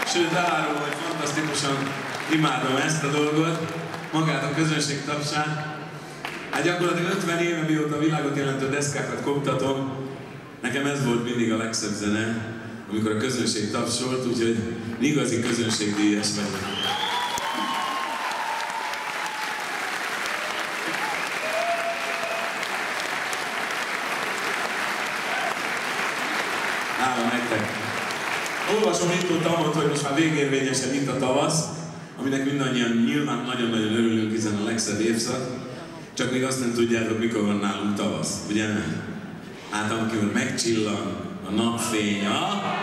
Sőt, elárulom, hogy fantasztikusan imádom ezt a dolgot, magát a közönség tapsát. Hát gyakorlatilag 50 éve, mióta a világot jelentő deszkákat koptatom, nekem ez volt mindig a legszebb zene, amikor a közönség tapsolt, úgyhogy igazi közönségdíjas vagyok. Hála nektek! Olvasom Intó Tamot, hogy most már végérvényesen itt a tavasz, aminek mindannyian nyilván nagyon-nagyon örülünk, hiszen a legszebb évszak. Csak még azt nem tudjátok, mikor van nálunk tavasz, ugye? Hát amikor megcsillan a napfény,